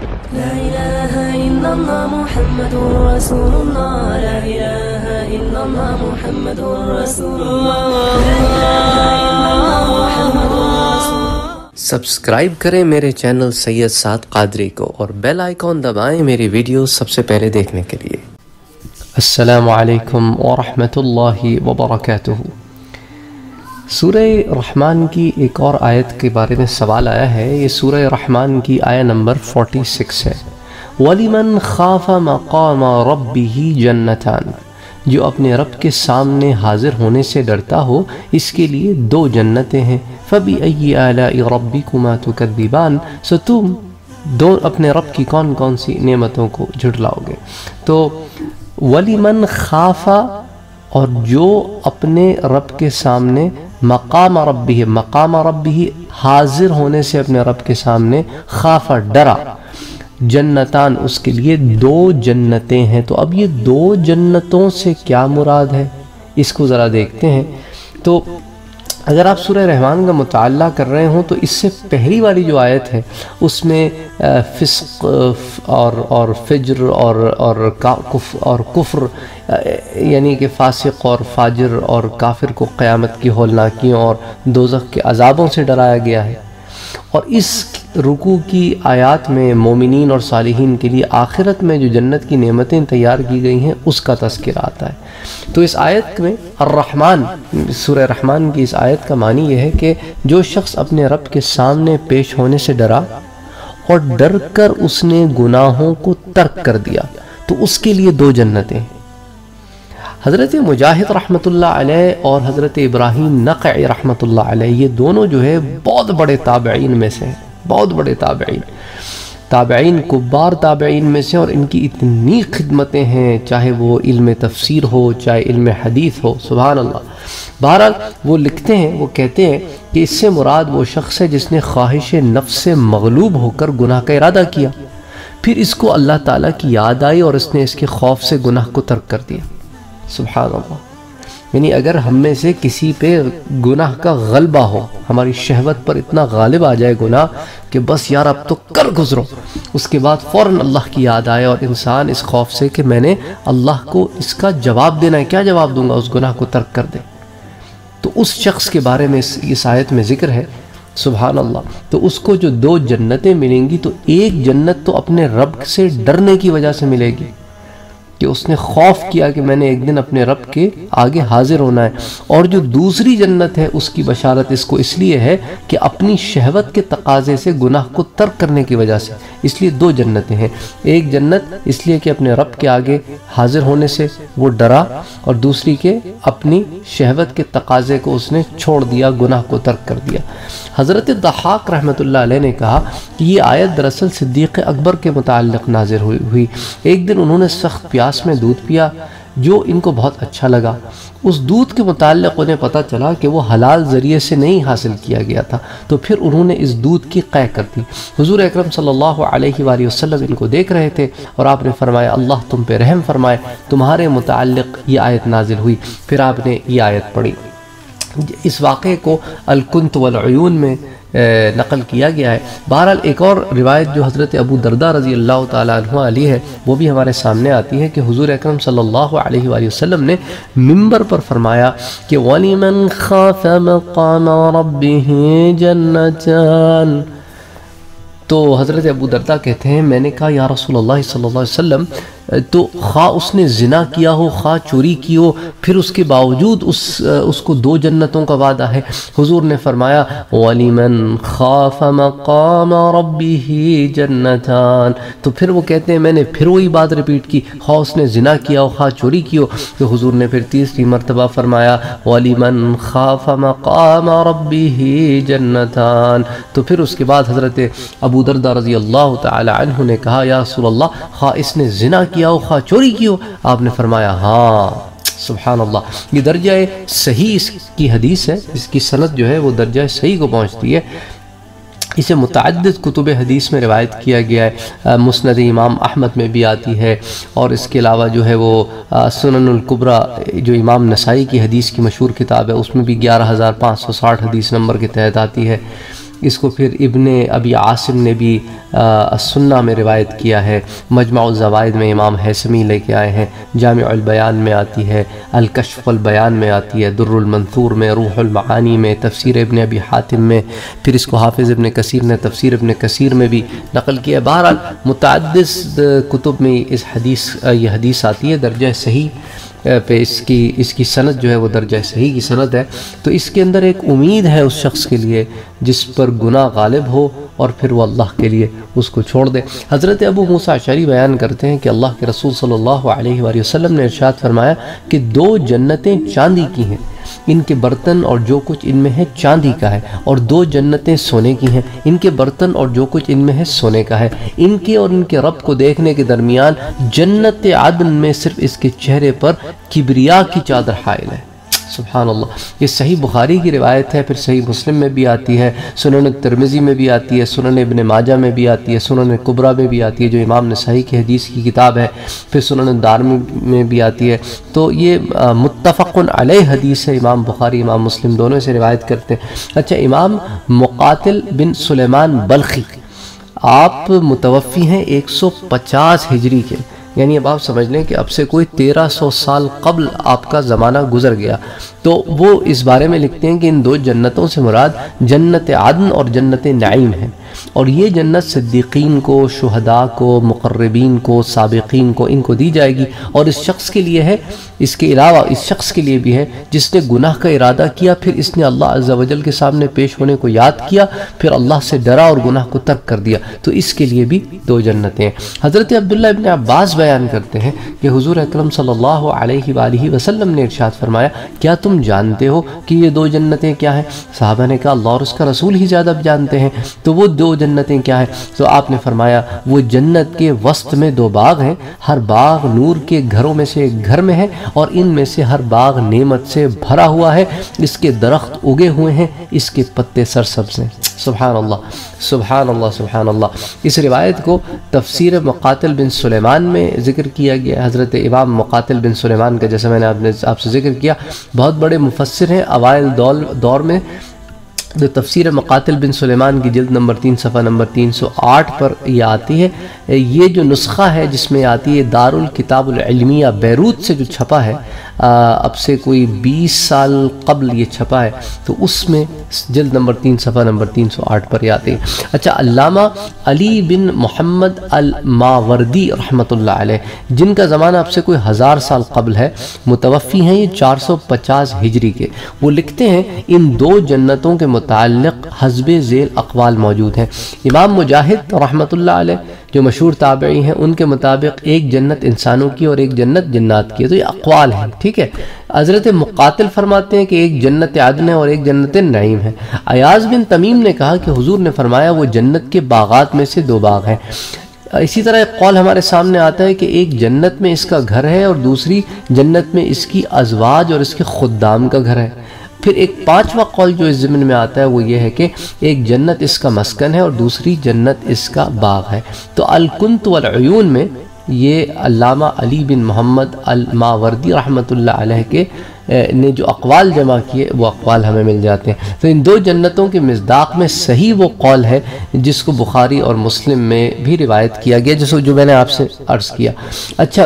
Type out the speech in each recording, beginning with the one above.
لا إله إلا الله محمد رسول الله لا إله إلا الله محمد رسول الله لا إله إلا الله محمد رسول الله. سبسکرائب کریں میرے چینل سید سعد قادری کو اور بیل آئیکن دبائیں میری ویڈیو سب سے پہلے دیکھنے کے لیے. السلام علیکم ورحمۃ اللہ وبرکاتہ. سورہ رحمان کی ایک اور آیت کے بارے میں سوال آیا ہے. یہ سورہ رحمان کی آیت نمبر 46 ہے. وَلِمَنْ خَافَ مَقَامَ رَبِّهِ جَنَّتَانِ. جو اپنے رب کے سامنے حاضر ہونے سے ڈرتا ہو اس کے لیے دو جنتیں ہیں. فَبِأَيِّ آلَاءِ رَبِّكُمَا تُكَذِّبَانِ. سو تم دو اپنے رب کی کون کون سی نعمتوں کو جھٹلاؤ گے. تو وَلِمَنْ خَافَ اور جو اپنے رب کے سامنے مقام ربہ حاضر ہونے سے اپنے رب کے سامنے خافہ ڈرا. جنتان اس کے لیے دو جنتیں ہیں. تو اب یہ دو جنتوں سے کیا مراد ہے اس کو ذرا دیکھتے ہیں. تو اگر آپ سورہ رحمان کا مطالعہ کر رہے ہوں تو اس سے پہلی والی جو آیت ہے اس میں فسق اور فجر اور کفر یعنی کہ فاسق اور فاجر اور کافر کو قیامت کی ہولناکیوں اور دوزخ کے عذابوں سے ڈرایا گیا ہے. اور اس رکوع کی آیات میں مومنین اور صالحین کے لیے آخرت میں جو جنت کی نعمتیں تیار کی گئی ہیں اس کا تذکرہ آتا ہے. تو اس آیت میں الرحمن سورہ رحمان کی اس آیت کا معنی یہ ہے کہ جو شخص اپنے رب کے سامنے پیش ہونے سے ڈرا اور ڈر کر اس نے گناہوں کو ترک کر دیا تو اس کے لیے دو جنتیں. حضرت مجاہد رحمۃ اللہ علیہ اور حضرت ابراہیم نخعی رحمۃ اللہ علیہ یہ دونوں جو ہے بہت بڑے تابعین میں سے ہیں. بہت بڑے تابعین کبار تابعین میں سے. اور ان کی اتنی خدمتیں ہیں چاہے وہ علم تفسیر ہو چاہے علم حدیث ہو. سبحان اللہ. بہرحال وہ لکھتے ہیں وہ کہتے ہیں کہ اس سے مراد وہ شخص ہے جس نے خواہش نفس سے مغلوب ہو کر گناہ کا ارادہ کیا پھر اس کو اللہ تعالیٰ کی یاد آئی اور اس نے اس کے خوف سے گناہ کو ترک کر دیا. سبحان اللہ. یعنی اگر ہم میں سے کسی پہ گناہ کا غلبہ ہو ہماری شہوت پر اتنا غالب آ جائے گناہ کہ بس یار اب تو کر گزرو اس کے بعد فوراً اللہ کی یاد آئے اور انسان اس خوف سے کہ میں نے اللہ کو اس کا جواب دینا ہے کیا جواب دوں گا اس گناہ کو ترک کر دے تو اس شخص کے بارے میں اس آیت میں ذکر ہے. سبحان اللہ. تو اس کو جو دو جنتیں ملیں گی تو ایک جنت تو اپنے رب سے ڈرنے کی وجہ سے ملے گی کہ اس نے خوف کیا کہ میں نے ایک دن اپنے رب کے آگے حاضر ہونا ہے. اور جو دوسری جنت ہے اس کی بشارت اس کو اس لیے ہے کہ اپنی شہوت کے تقاضے سے گناہ کو ترک کرنے کی وجہ سے. اس لیے دو جنتیں ہیں. ایک جنت اس لیے کہ اپنے رب کے آگے حاضر ہونے سے وہ ڈرا اور دوسری کہ اپنی شہوت کے تقاضے کو اس نے چھوڑ دیا گناہ کو ترک کر دیا. حضرت ضحاک رحمۃ اللہ علیہ نے کہا کہ یہ آیت دراصل صدیق اکبر کے متعلق نازل ہوئی. ایک دن انہوں نے سخت پیاس میں دودھ پیا جو ان کو بہت اچھا لگا. اس دودھ کے متعلق انہیں پتہ چلا کہ وہ حلال ذریعے سے نہیں حاصل کیا گیا تھا تو پھر انہوں نے اس دودھ کی قے کر دی. حضور اکرم صلی اللہ علیہ وآلہ وسلم ان کو دیکھ رہے تھے اور آپ نے فرمایا اللہ تم پہ رحم فرمائے تمہارے متعلق یہ آیت نازل ہوئی. پھر آپ نے یہ آیت پڑھی. اس واقعے کو الکنت والعیون میں نقل کیا گیا ہے. بہرحال ایک اور روایت جو حضرت ابو درداء رضی اللہ تعالیٰ عنہ علی ہے وہ بھی ہمارے سامنے آتی ہے کہ حضور اکرم صلی اللہ علیہ وآلہ وسلم نے منبر پر فرمایا کہ وَلِمَنْ خَافَ مَقَامَ رَبِّهِ جَنَّتَانِ. تو حضرت ابو درداء کہتے ہیں میں نے کہا یا رسول اللہ صلی اللہ علیہ وسلم تو خواہ اس نے زنا کیا ہو خواہ چوری کی ہو پھر اس کے باوجود اس کو دو جنتوں کا وعدہ ہے. حضور نے فرمایا وَلِمَنْ خَافَ مَقَامَ رَبِّهِ جَنَّتَانِ. تو پھر وہ کہتے ہیں میں نے پھر وہی بات ریپیٹ کی خواہ اس نے زنا کیا ہو خواہ چوری کی ہو. تو حضور نے پھر تیسری مرتبہ فرمایا وَلِمَنْ خَافَ مَقَامَ رَبِّهِ جَنَّتَانِ. تو پھر اس کے بعد حضرت ابو درداء رضی اللہ تعالی عنہ نے کہا یا رسول اللہ خواہ اس نے زنا کیا ہو خواہ چوری کی ہو. آپ نے فرمایا ہاں. سبحان اللہ. یہ درجہ صحیح اس کی حدیث ہے. اس کی سند جو ہے وہ درجہ صحیح کو پہنچتی ہے. اسے متعدد کتب حدیث میں روایت کیا گیا ہے. مسند امام احمد میں بھی آتی ہے اور اس کے علاوہ جو ہے وہ سنن الکبریٰ جو امام نسائی کی حدیث کی مشہور کتاب ہے اس میں بھی 11560 حدیث نمبر کے تحت آتی ہے. اس کو پھر ابن ابی عاصم نے بھی السنہ میں روایت کیا ہے، مجمع الزوائد میں امام حیثمی لے کے آئے ہیں، جامع البیان میں آتی ہے، الکشف البیان میں آتی ہے، در المنثور میں، روح المعانی میں، تفسیر ابن ابی حاتم میں، پھر اس کو حافظ ابن کثیر نے تفسیر ابن کثیر میں بھی نقل کیا ہے۔ بہرحال متعدد کتب میں یہ حدیث آتی ہے، درجہ صحیح پہ اس کی سند جو ہے وہ درجہ صحیح کی سند ہے۔ تو اس کے اندر ایک امید ہے اس شخص کے لیے جس پر گناہ غالب ہو اور پھر وہ اللہ کے لیے اس کو چھوڑ دے۔ حضرت ابو موسیٰ اشعری بیان کرتے ہیں کہ اللہ کے رسول صلی اللہ علیہ وآلہ وسلم نے ارشاد فرمایا کہ 2 جنتیں چاندی کی ہیں، ان کے برتن اور جو کچھ ان میں ہے چاندی کا ہے، اور 2 جنتیں سونے کی ہیں، ان کے برتن اور جو کچھ ان میں ہے سونے کا ہے۔ ان کے اور ان کے رب کو دیکھنے کے درمیان جنت عدن میں صرف اس کے چہرے پر کبریا کی چادر حائل ہے۔ سبحان اللہ، یہ صحیح بخاری کی روایت ہے، پھر صحیح مسلم میں بھی آتی ہے، سنن ترمذی میں بھی آتی ہے، سنن ابن ماجہ میں بھی آتی ہے، سنن کبریٰ میں بھی آتی ہے جو امام نسائی کی حدیث کی کتاب ہے، پھر سنن دارمی میں بھی آتی ہے۔ تو یہ متفق علیہ حدیث ہے، امام بخاری امام مسلم دونوں سے روایت کرتے ہیں۔ اچھا، امام مقاتل بن سلیمان بلخی آپ متوفی ہیں 150 ہجری کے، یعنی اب آپ سمجھ لیں کہ اب سے کوئی 1300 سال قبل آپ کا زمانہ گزر گیا۔ تو وہ اس بارے میں لکھتے ہیں کہ ان 2 جنتوں سے مراد جنت عدن اور جنت نعیم ہے، اور یہ جنت صدیقین کو، شہداء کو، مقربین کو، سابقین کو ان کو دی جائے گی، اور اس شخص کے لیے ہے، اس کے علاوہ اس شخص کے لیے بھی ہے جس نے گناہ کا ارادہ کیا، پھر اس نے اللہ عز و جل کے سامنے پیش ہونے کو یاد کیا، پھر اللہ سے ڈرا اور گناہ کو ترک کر دیا، تو اس کے لیے بھی 2 جنتیں ہیں۔ حضرت عبداللہ ابن عباس بیان کرتے ہیں کہ حضور اکرم صلی اللہ علیہ وآلہ وسلم نے ارشاد فرمایا، کیا تم جانتے ہو کہ یہ 2 جنتیں کیا ہیں؟ صحابہ نے کہا اللہ اور اس کا رسول ہی زیادہ جانتے ہیں، تو وہ 2 جنتیں کیا ہیں؟ تو آپ نے فرمایا وہ جنت کے وسط میں 2 باغ ہیں، ہر باغ نور کے گھروں میں سے ایک گھر میں ہے، اور ان میں سے ہر باغ نعمت سے بھرا ہوا ہے، اس کے درخت اگے ہوئے ہیں، اس کے پتے سرسبز ہیں۔ سبحان اللہ سبحان اللہ سبحان اللہ۔ اس روایت کو تفسیر مقاتل بن سلیمان میں ذکر کیا گیا۔ حضرت امام مقاتل بن سلیمان کا جیسا میں نے آپ سے ذکر کیا، بہت بڑے مفسر ہیں، اوائل دور میں جو تفسیر مقاتل بن سلیمان کی جلد نمبر 3 صفحہ نمبر 308 پر یہ آتی ہے۔ یہ جو نسخہ ہے جس میں آتی ہے دارالکتاب العلمیہ بیروت سے جو چھپا ہے، اب سے کوئی 20 سال قبل یہ چھپا ہے، تو اس میں جلد نمبر 3 صفحہ نمبر 308 پر یہ آتی ہے۔ اچھا، علامہ علی بن محمد الماوردی رحمۃ اللہ علیہ، جن کا زمانہ اب سے کوئی 1000 سال قبل ہے، متوفی ہیں یہ 450 ہجری کے، وہ لکھتے ہیں ان 2 جنتوں کے متعلق حسب ذیل اقوال موجود ہیں۔ امام مجاہد رحمۃ اللہ علیہ جو مشہور تابعی ہیں، ان کے مطابق ایک جنت انسانوں کی اور ایک جنت جنات کی ہے، تو یہ اقوال ہیں، ٹھیک ہے۔ حضرت مقاتل فرماتے ہیں کہ ایک جنت عدن ہے اور ایک جنت نعیم ہے۔ ایاز بن تمیم نے کہا کہ حضور نے فرمایا وہ جنت کے باغات میں سے 2 باغ ہیں۔ اسی طرح ایک قول ہمارے سامنے آتا ہے کہ ایک جنت میں اس کا گھر ہے اور دوسری جنت میں اس کی ازواج اور اس کے خدام کا گھر ہے۔ پھر ایک 5واں قول جو اس ضمن میں آتا ہے وہ یہ ہے کہ ایک جنت اس کا مسکن ہے اور دوسری جنت اس کا باغ ہے۔ تو الکنت والعیون میں یہ علامہ علی بن محمد الماوردی رحمۃ اللہ علیہ کے نے جو اقوال جمع کیے وہ اقوال ہمیں مل جاتے ہیں۔ تو ان 2 جنتوں کے مصداق میں صحیح وہ قول ہے جس کو بخاری اور مسلم میں بھی روایت کیا گیا، جو میں نے آپ سے عرض کیا۔ اچھا،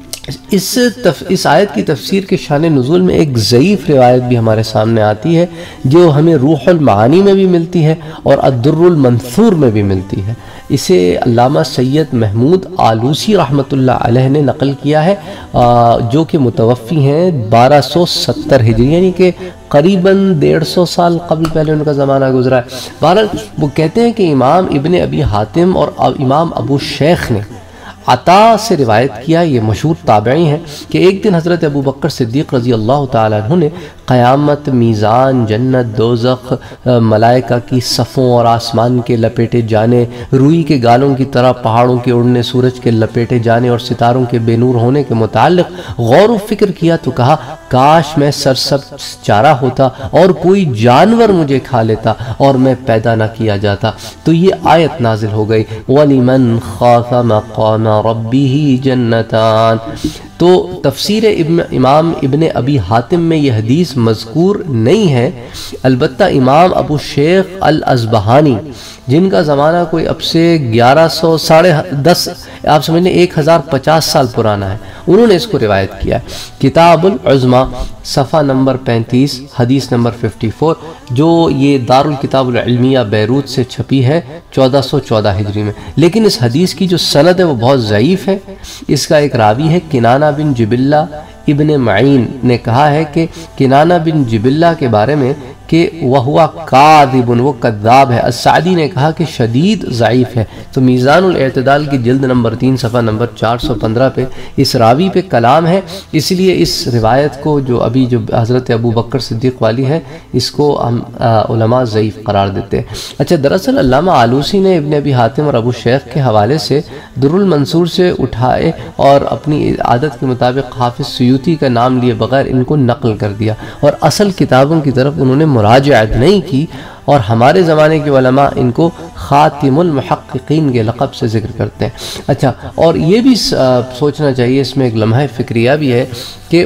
اس آیت کی تفسیر کے شان نزول میں ایک ضعیف روایت بھی ہمارے سامنے آتی ہے جو ہمیں روح المعانی میں بھی ملتی ہے اور الدر المنثور میں بھی ملتی ہے۔ اسے علامہ سید محمود آلوسی رحمۃ اللہ علیہ نے نقل کیا ہے، جو کہ متوفی ہیں 1270 ہجری، یعنی کہ قریباً 150 سال قبل پہلے ان کا زمانہ گزرا ہے۔ بہرحال وہ کہتے ہیں کہ امام ابن ابی حاتم اور امام ابو شیخ نے عطا سے روایت کیا، یہ مشہور تابعی ہیں، کہ ایک دن حضرت ابو بکر صدیق رضی اللہ تعالیٰ عنہ نے قیامت، میزان، جنت، دوزخ، ملائکہ کی صفوں اور آسمان کے لپیٹے جانے، روئی کے گالوں کی طرح پہاڑوں کے اڑنے، سورج کے لپیٹے جانے اور ستاروں کے بے نور ہونے کے متعلق غور و فکر کیا تو کہا کاش میں سرسبز چارہ ہوتا اور کوئی جانور مجھے کھا لیتا اور میں پیدا نہ کیا جاتا۔ تو یہ آیت نازل ہو گئی، وَلِمَنْ خَافَ مَقَامَ رَبِّهِ جَنَّتَانِ۔ تو تفسیر امام ابن ابی حاتم میں یہ حدیث مذکور نہیں ہے، البتہ امام ابو شیخ الاصبہانی جن کا زمانہ کوئی اب سے 1110 آپ سمجھ لیں 1050 سال پرانا ہے، انہوں نے اس کو روایت کیا ہے۔ کتاب العظمی صفحہ نمبر 35 حدیث نمبر 54، جو یہ دارالکتاب العلمیہ بیروت سے چھپی ہے 1414 ہجری میں۔ لیکن اس حدیث کی جو سند ہے وہ بہت ضعیف ہے۔ اس کا ایک راوی ہے کنانہ بن جبلہ ابن معین نے کہا ہے کہ کنانہ بن جبلہ کے بارے میں کہ وہوا کاذب، وہ کذاب ہے۔ السعدی نے کہا کہ شدید ضعیف ہے۔ تو میزان الاعتدال کی جلد نمبر 3 صفحہ نمبر 415 پہ اس راوی پہ کلام ہے، اس لیے اس روایت کو جو ابھی جو حضرت ابو بکر صدیق والی ہے اس کو ہم علماء ضعیف قرار دیتے ہیں۔ اچھا، دراصل علامہ آلوسی نے ابن ابی حاتم اور ابو شیخ کے حوالے سے در المنصور سے اٹھائے اور اپنی عادت کے مطابق حافظ سیوطی کا نام لیے بغیر ان کو نقل کر دیا، اور اصل کتابوں کی طرف انہوں نے مراجعت نہیں کی، اور ہمارے زمانے کے علماء ان کو خاتم المحققین کے لقب سے ذکر کرتے ہیں۔ اچھا، اور یہ بھی سوچنا چاہیے، اس میں ایک لمحہ فکریہ بھی ہے کہ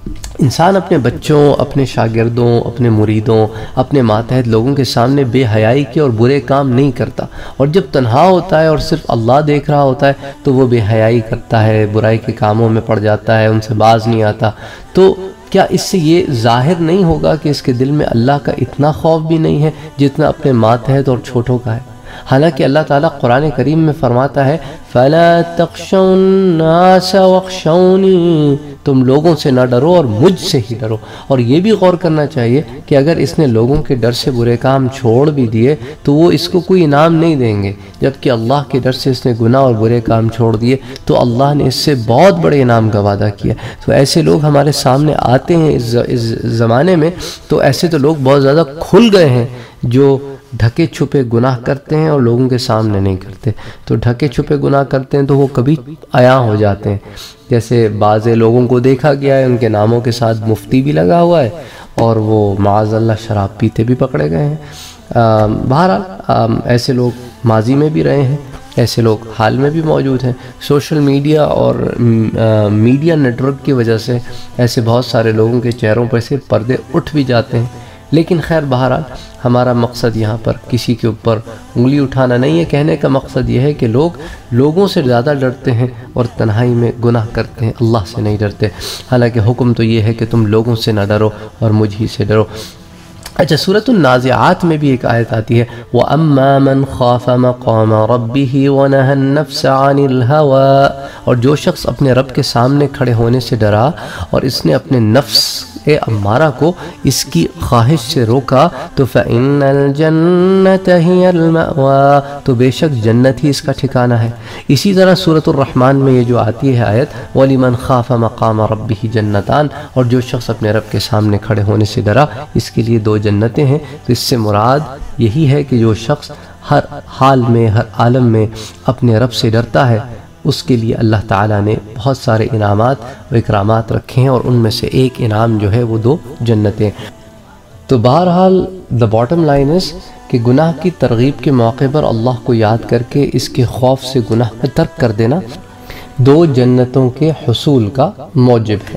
انسان اپنے بچوں، اپنے شاگردوں، اپنے مریدوں، اپنے ماتحت لوگوں کے سامنے بے حیائی کے اور برے کام نہیں کرتا، اور جب تنہا ہوتا ہے اور صرف اللہ دیکھ رہا ہوتا ہے تو وہ بے حیائی کرتا ہے، برائی کے کاموں میں پڑ جاتا ہے، ان سے باز نہیں آتا۔ تو کیا اس سے یہ ظاہر نہیں ہوگا کہ اس کے دل میں اللہ کا اتنا خوف بھی نہیں ہے جتنا اپنے ماتحت اور چھوٹوں کا ہے؟ حالانکہ اللہ تعالیٰ قرآن کریم میں فرماتا ہے فَلَا تَخْشَوْا النَّاسَ وَاخْشَوْنِي، تم لوگوں سے نہ ڈرو اور مجھ سے ہی ڈرو۔ اور یہ بھی غور کرنا چاہیے کہ اگر اس نے لوگوں کے ڈر سے برے کام چھوڑ بھی دیے تو وہ اس کو کوئی انعام نہیں دیں گے، جبکہ اللہ کے ڈر سے اس نے گناہ اور برے کام چھوڑ دیے تو اللہ نے اس سے بہت بڑے انعام کا وعدہ کیا۔ تو ایسے لوگ ہمارے سامنے آتے ہیں اس زمانے میں، تو ایسے تو لوگ بہت زیادہ کھل گئے ہیں جو ڈھکے چھپے گناہ کرتے ہیں اور لوگوں کے سامنے نہیں کرتے۔ تو ڈھکے چھپے گناہ کرتے ہیں تو وہ کبھی عیاں ہو جاتے ہیں، جیسے بعض لوگوں کو دیکھا گیا ہے ان کے ناموں کے ساتھ مفتی بھی لگا ہوا ہے اور وہ معاذ اللہ شراب پیتے بھی پکڑے گئے ہیں۔ بہرحال ایسے لوگ ماضی میں بھی رہے ہیں، ایسے لوگ حال میں بھی موجود ہیں۔ سوشل میڈیا اور میڈیا نیٹ ورک کی وجہ سے ایسے بہت سارے لوگوں کے چہروں پر سے پردے اٹھ بھی جاتے ہیں، لیکن خیر بہرحال ہمارا مقصد یہاں پر کسی کے اوپر انگلی اٹھانا نہیں ہے۔ کہنے کا مقصد یہ ہے کہ لوگ لوگوں سے زیادہ ڈرتے ہیں اور تنہائی میں گناہ کرتے ہیں، اللہ سے نہیں ڈرتے، حالانکہ حکم تو یہ ہے کہ تم لوگوں سے نہ ڈرو اور مجھ ہی سے ڈرو۔ اچھا، سورۃ النازعات میں بھی ایک آیت آتی ہے وَأَمَّا مَنْ خَافَ مَقَامَ رَبِّهِ وَنَهَى النَّفْسَ عَنِ الْهَوَىٰ، اور جو شخص اپنے رب کے سامنے کھڑے ہونے سے ڈرا اور اس نے اپنے نفس امارہ کو اس کی خواہش سے روکا تو فَإِنَّ الْجَنَّةَ هِيَ الْمَأْوَىٰ، تو بے شک جنت ہی اس کا ٹھکانہ ہے۔ اسی طرح سورۃ الرحمن میں یہ جو آتی ہے آیت وَلِمَنْ خَافَ مَقَامَ رَبِّهِ جَنَّتَانِ، اور جو شخص اپنے رب کے سامنے کھڑے ہونے سے ڈرا اس کے لیے 2 جنتیں ہیں۔ تو اس سے مراد یہی ہے کہ جو شخص ہر حال میں ہر عالم میں اپنے رب سے ڈرتا ہے اس کے لیے اللہ تعالیٰ نے بہت سارے انعامات و اکرامات رکھے ہیں، اور ان میں سے ایک انعام جو ہے وہ 2 جنتیں۔ تو بہرحال the bottom line is کہ گناہ کی ترغیب کے موقع پر اللہ کو یاد کر کے اس کے خوف سے گناہ کا ترک کر دینا 2 جنتوں کے حصول کا موجب ہے۔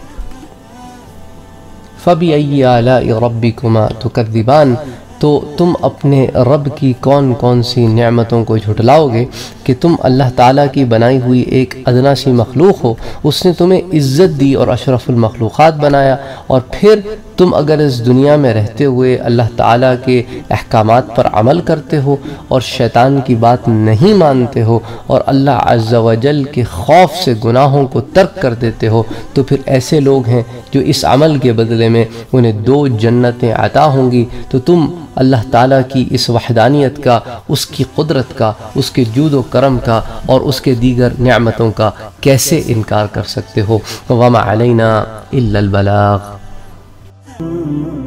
فَبِأَيِّ آلَاءِ رَبِّكُمَا تُكَذِّبَانِ، تو تم اپنے رب کی کون کون سی نعمتوں کو جھٹلاؤ گے کہ تم اللہ تعالیٰ کی بنائی ہوئی ایک ادنا سی مخلوق ہو، اس نے تمہیں عزت دی اور اشرف المخلوقات بنایا، اور پھر تم اگر اس دنیا میں رہتے ہوئے اللہ تعالیٰ کے احکامات پر عمل کرتے ہو اور شیطان کی بات نہیں مانتے ہو اور اللہ عز و جل کے خوف سے گناہوں کو ترک کر دیتے ہو، تو پھر ایسے لوگ ہیں جو اس عمل کے بدلے میں انہیں 2 جنتیں عطا ہوں گی۔ تو تم اللہ تعالیٰ کی اس وحدانیت کا، اس کی قدرت کا، اس کے جود و کرم کا اور اس کے دیگر نعمتوں کا کیسے انکار کر سکتے ہو؟ وَمَا عَلَيْنَا إِلَّا الْبَلَاغُ۔